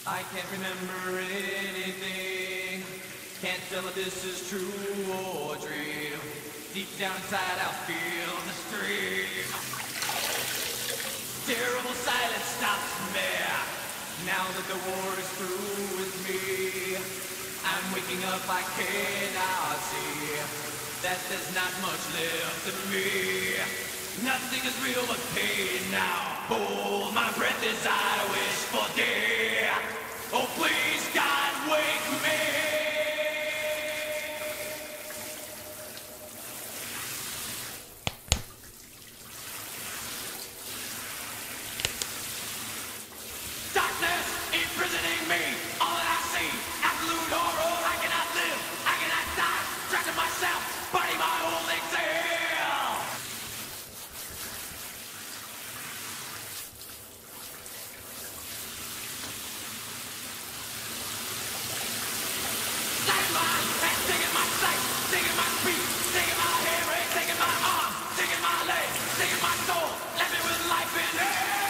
I can't remember anything. Can't tell if this is true or dream. Deep down inside I feel the stream. Terrible silence stops me. Now that the war is through with me, I'm waking up, I cannot see that there's not much left of me. Nothing is real but pain now. Hold my breath as I wish for death. Oh please God, wake me. Darkness imprisoning me. All that I see, absolute horror. I cannot live, I cannot die. Trapped in myself, biting my whole exhale. Taking my sight, taking my speech, taking my hair, taking my arm, taking my leg, taking my soul, left me with life in hell.